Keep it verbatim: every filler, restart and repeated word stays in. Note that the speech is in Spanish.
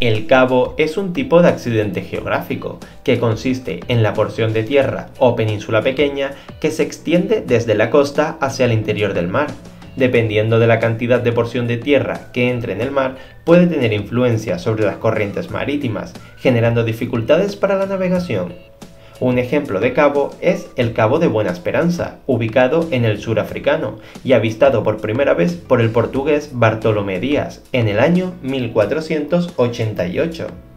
El cabo es un tipo de accidente geográfico, que consiste en la porción de tierra o península pequeña que se extiende desde la costa hacia el interior del mar. Dependiendo de la cantidad de porción de tierra que entre en el mar, puede tener influencia sobre las corrientes marítimas, generando dificultades para la navegación. Un ejemplo de cabo es el Cabo de Buena Esperanza, ubicado en el sur africano y avistado por primera vez por el portugués Bartolomé Dias en el año mil cuatrocientos ochenta y ocho.